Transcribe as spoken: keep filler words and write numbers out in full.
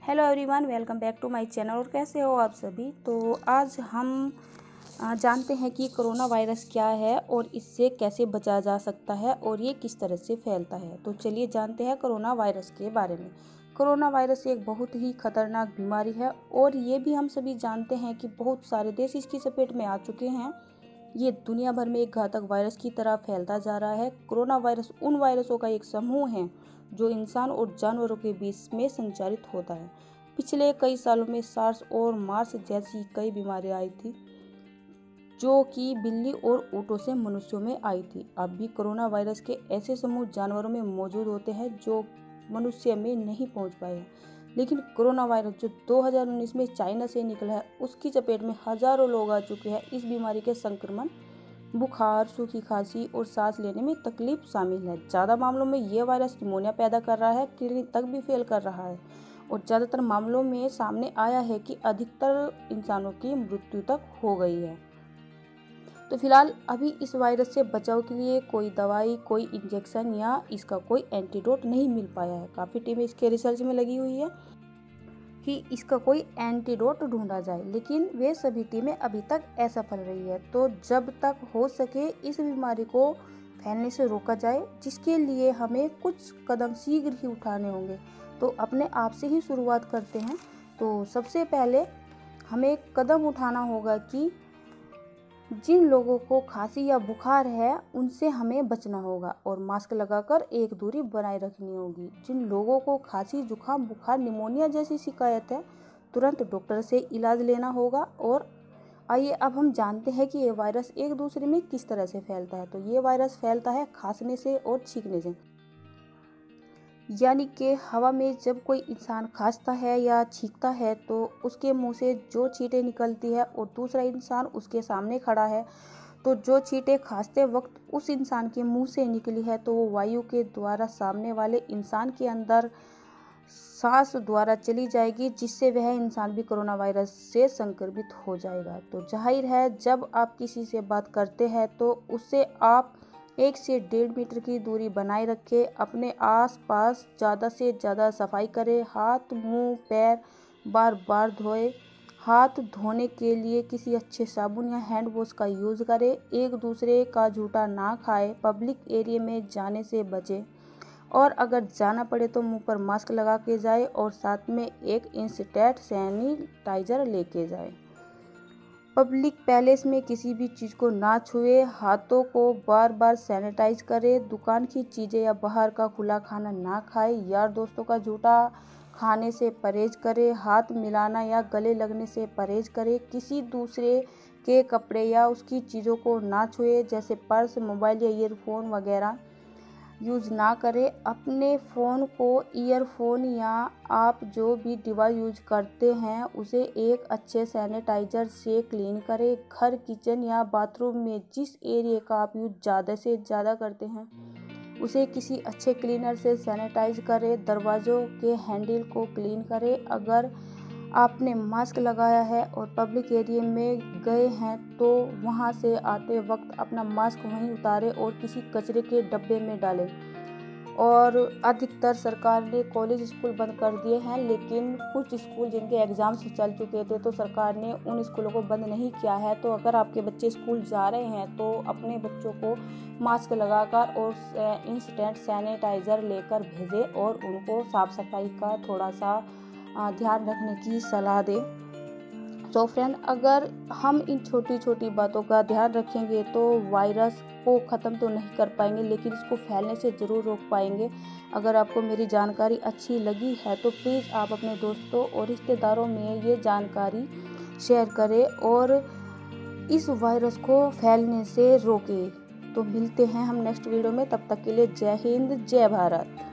Hello everyone, welcome back to my channel. और कैसे हो आप सभी। तो आज हम आ, जानते हैं कि कोरोना वायरस क्या है और इससे कैसे बचा जा सकता है और ये किस तरह से फैलता है। तो चलिए जानते हैं कोरोना वायरस के बारे में। कोरोना वायरस एक बहुत ही खतरनाक बीमारी है और ये भी हम सभी जानते हैं कि बहुत सारे देश इसकी चपेट में आ चुके हैं। ये दुनिया भर में एक घातक वायरस की तरह फैलता जा रहा है। कोरोना वायरस उन वायरसों का एक समूह है जो इंसान और जानवरों के बीच में संचारित होता है। पिछले कई सालों में सार्स और मार्स जैसी कई बीमारियां आई थी जो कि बिल्ली और ऊँटों से मनुष्यों में आई थी। अब भी कोरोना वायरस के ऐसे समूह जानवरों में मौजूद होते हैं जो मनुष्य में नहीं पहुंच पाए हैं। लेकिन कोरोना वायरस जो दो हज़ार उन्नीस में चाइना से निकला है, उसकी चपेट में हजारों लोग आ चुके हैं। इस बीमारी के संक्रमण, बुखार, सूखी खांसी और सांस लेने में तकलीफ शामिल है। ज़्यादा मामलों में यह वायरस निमोनिया पैदा कर रहा है, किडनी तक भी फेल कर रहा है और ज़्यादातर मामलों में सामने आया है कि अधिकतर इंसानों की मृत्यु तक हो गई है। तो फिलहाल अभी इस वायरस से बचाव के लिए कोई दवाई, कोई इंजेक्शन या इसका कोई एंटीडोट नहीं मिल पाया है। काफ़ी टीमें इसके रिसर्च में लगी हुई है कि इसका कोई एंटीडोट ढूंढा जाए, लेकिन वे सभी टीमें अभी तक असफल रही है। तो जब तक हो सके इस बीमारी को फैलने से रोका जाए, जिसके लिए हमें कुछ कदम शीघ्र ही उठाने होंगे। तो अपने आप से ही शुरुआत करते हैं। तो सबसे पहले हमें कदम उठाना होगा कि जिन लोगों को खांसी या बुखार है उनसे हमें बचना होगा और मास्क लगाकर एक दूरी बनाए रखनी होगी। जिन लोगों को खांसी, जुकाम, बुखार, निमोनिया जैसी शिकायत है, तुरंत डॉक्टर से इलाज लेना होगा। और आइए अब हम जानते हैं कि ये वायरस एक दूसरे में किस तरह से फैलता है। तो ये वायरस फैलता है खांसने से और छींकने से, यानी कि हवा में जब कोई इंसान खांसता है या छींकता है तो उसके मुंह से जो छींटें निकलती है और दूसरा इंसान उसके सामने खड़ा है, तो जो छींटें खांसते वक्त उस इंसान के मुंह से निकली है तो वो वायु के द्वारा सामने वाले इंसान के अंदर सांस द्वारा चली जाएगी, जिससे वह इंसान भी कोरोना वायरस से संक्रमित हो जाएगा। तो जाहिर है जब आप किसी से बात करते हैं तो उससे आप एक से डेढ़ मीटर की दूरी बनाए रखें। अपने आसपास ज़्यादा से ज़्यादा सफाई करें। हाथ, मुंह, पैर बार बार धोएं। हाथ धोने के लिए किसी अच्छे साबुन या हैंड वॉश का यूज़ करें। एक दूसरे का जूठा ना खाएं। पब्लिक एरिया में जाने से बचें और अगर जाना पड़े तो मुंह पर मास्क लगा के जाए और साथ में एक इंस्टेंट सैनिटाइज़र लेके जाए। पब्लिक प्लेस में किसी भी चीज़ को ना छुए। हाथों को बार बार सैनिटाइज करें। दुकान की चीज़ें या बाहर का खुला खाना ना खाएं। यार दोस्तों का जूठा खाने से परहेज करें। हाथ मिलाना या गले लगने से परहेज करें। किसी दूसरे के कपड़े या उसकी चीज़ों को ना छुए, जैसे पर्स, मोबाइल या ईयरफोन वगैरह यूज़ ना करें। अपने फ़ोन को, ईयरफोन या आप जो भी डिवाइस यूज करते हैं उसे एक अच्छे सैनिटाइज़र से क्लीन करें। घर, किचन या बाथरूम में जिस एरिया का आप यूज ज़्यादा से ज़्यादा करते हैं उसे किसी अच्छे क्लीनर से सैनिटाइज करें। दरवाज़ों के हैंडल को क्लीन करें। अगर आपने मास्क लगाया है और पब्लिक एरिया में गए हैं तो वहां से आते वक्त अपना मास्क वहीं उतारें और किसी कचरे के डब्बे में डालें। और अधिकतर सरकार ने कॉलेज, स्कूल बंद कर दिए हैं, लेकिन कुछ स्कूल जिनके एग्ज़ाम्स चल चुके थे तो सरकार ने उन स्कूलों को बंद नहीं किया है। तो अगर आपके बच्चे स्कूल जा रहे हैं तो अपने बच्चों को मास्क लगाकर और इंस्टेंट सैनिटाइज़र लेकर भेजें और उनको साफ़ सफाई का थोड़ा सा ध्यान रखने की सलाह दें। तो फ्रेंड, अगर हम इन छोटी छोटी बातों का ध्यान रखेंगे तो वायरस को ख़त्म तो नहीं कर पाएंगे, लेकिन इसको फैलने से ज़रूर रोक पाएंगे। अगर आपको मेरी जानकारी अच्छी लगी है तो प्लीज़ आप अपने दोस्तों और रिश्तेदारों में ये जानकारी शेयर करें और इस वायरस को फैलने से रोकें। तो मिलते हैं हम नेक्स्ट वीडियो में, तब तक के लिए जय हिंद, जय भारत।